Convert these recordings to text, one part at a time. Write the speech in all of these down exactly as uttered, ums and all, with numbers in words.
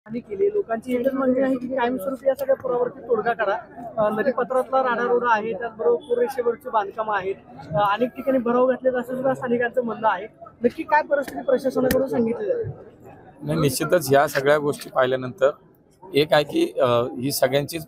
आणि केली लोकांची एकच मागणी आहे की कायमस्वरूपी या सगळ्या पुरावरती तोडगा करा। नदीपात्रातला राडारोडा आहे, त्याचबरोबर पूररेषेवरची बांधकामं आहेत, अनेक ठिकाणी भराव घातलेत असं सुद्धा स्थानिकांचं म्हणणं आहे। नक्की काय परिस्थिती प्रशासनाकडून सांगितली जाते? नाही, निश्चितच ह्या सगळ्या गोष्टी पाहिल्यानंतर एक आहे की ही सगळ्यांचीच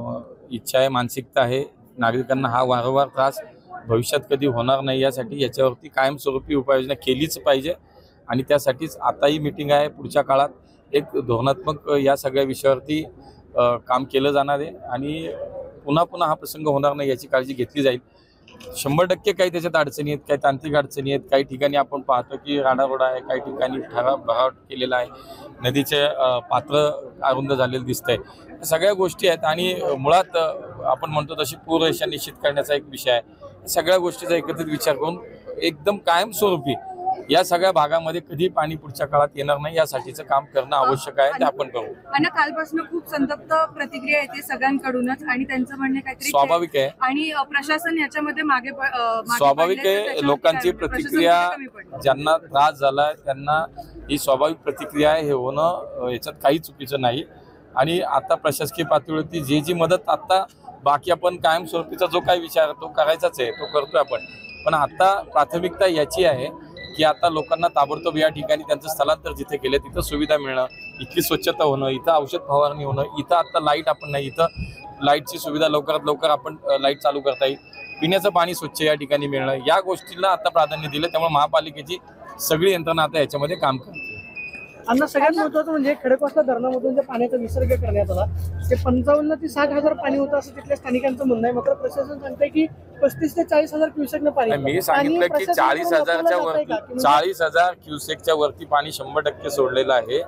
इच्छा आहे, मानसिकता आहे। नागरिकांना हा वारंवार त्रास भविष्यात कधी होणार नाही यासाठी याच्यावरती कायमस्वरूपी उपाययोजना केलीच पाहिजे आणि त्यासाठीच आताही मीटिंग आहे। पुढच्या काळात एक धोरणात्मक या सगळ्या विषयावरती काम केलं जाणार आहे आणि पुन्हा पुन्हा हा प्रसंग होणार नाही याची काळजी घेतली जाईल। शंभर टक्के काही त्याच्यात अडचणी आहेत, काही तांत्रिक अडचणी आहेत, काही ठिकाणी आपण पाहतो की राडारोडा आहे, काही ठिकाणी ठराव भराव केलेला आहे, नदीचे पात्र अरुंद झालेलं दिसतंय। सगळ्या गोष्टी आहेत आणि मुळात आपण म्हणतो तशी पूररेषा निश्चित करण्याचा एक विषय आहे। सगळ्या गोष्टीचा एकत्रित विचार करून एकदम कायमस्वरूपी या सगळ्या भागामध्ये कधी पाणी पुढच्या काळात येणार नाही यासाठीचं काम करणं आवश्यक आहे, ते आपण करू। आणि कालपासून खूप संतप्त प्रतिक्रिया येते सगळ्यांकडूनच आणि त्यांचं म्हणणं काहीतरी स्वाभाविक आहे आणि प्रशासन याच्यामध्ये मागे स्वाभाविक आहे। लोकांची प्रतिक्रिया, ज्यांना त्रास झाला त्यांना ही स्वाभाविक प्रतिक्रिया आहे, हे होणं याच्यात काही चुकीचं नाही। आणि आता प्रशासकीय पातळीवरती जी जी मदत आता बाकी आपण कायमस्वरूपीचा जो काही विचार तो करायचाच आहे, तो करतोय आपण। पण आता प्राथमिकता याची आहे की आता लोकांना ताबडतोब या ठिकाणी त्यांचं स्थलांतर जिथे केलं तिथं सुविधा मिळणं, इथली स्वच्छता होणं, इथं औषध फवारणी होणं, इथं आता लाईट आपण नाही, इथं लाईटची सुविधा लवकरात लवकर आपण लाईट चालू करता येईल, पिण्याचं पाणी स्वच्छ या ठिकाणी मिळणं, या गोष्टीला आता प्राधान्य दिलं। त्यामुळे महापालिकेची सगळी यंत्रणा आता याच्यामध्ये काम करते। अन्न सगळ्यात महत्त्वाचं म्हणजे खडकवासला धरणामधून जे पाण्याचा विसर्ग करण्यात आला ते पंचावन्न ते साठ हजार पाणी होतं असं तिथल्या स्थानिकांचं म्हणणं आहे। मात्र प्रशासन सांगतंय की पस्तीस ते चाळीस हजार क्युसेकनं पाणी। मी सांगितलं की चाळीस हजारच्या वरती चाळीस हजार क्युसेकच्या वरती पाणी शंभर टक्के सोडलेलं आहे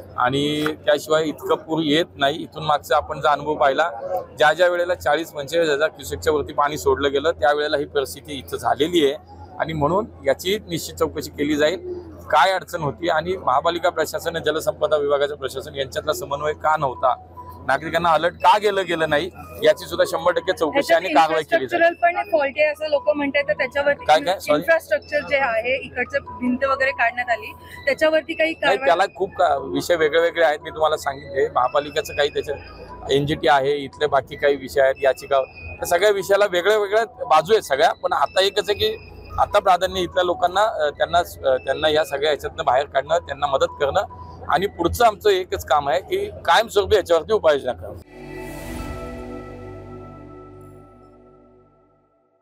आणि त्याशिवाय इतकं पूर येत नाही। इथून मागचा आपण जो अनुभव पाहिला, ज्या ज्या वेळेला चाळीस पंचेचाळीस हजार क्युसेकच्या वरती पाणी सोडलं गेलं त्यावेळेला ही परिस्थिती इथं झालेली आहे आणि म्हणून याची निश्चित चौकशी केली जाईल, काय अडचण होती आणि महापालिका प्रशासन, जलसंपदा विभागाचं प्रशासन यांच्यातला समन्वय का नव्हता, नागरिकांना अलर्ट का गेलं गेलं नाही याची सुद्धा शंभर टक्के चौकशी आणि कारवाई केली जाईल। पण फॉल्ट आहे असं लोक म्हणतात, तर त्याच्यावरती काय काय इन्फ्रास्ट्रक्चर जे आहे इकडचं भिंत वगैरे काढण्यात आली त्याच्यावरती काही नाही, त्याला खूप विषय वेगळे वेगळे आहेत। मी तुम्हाला सांगितले महापालिकेचं काही त्याच्यात एनजीटी आहे, इथले बाकी काही विषय आहेत, याचिका, त्या सगळ्या विषयाला वेगळ्या वेगळ्या बाजू आहेत सगळ्या। पण आता एकच आहे की आता प्राधान्य इथल्या लोकांना त्यांना त्यांना या सगळ्या ह्याच्यातनं बाहेर काढणं, त्यांना मदत करणं आणि पुढचं आमचं एकच काम आहे की कायमस्वरूपी याच्यावरती उपाययोजना करणं।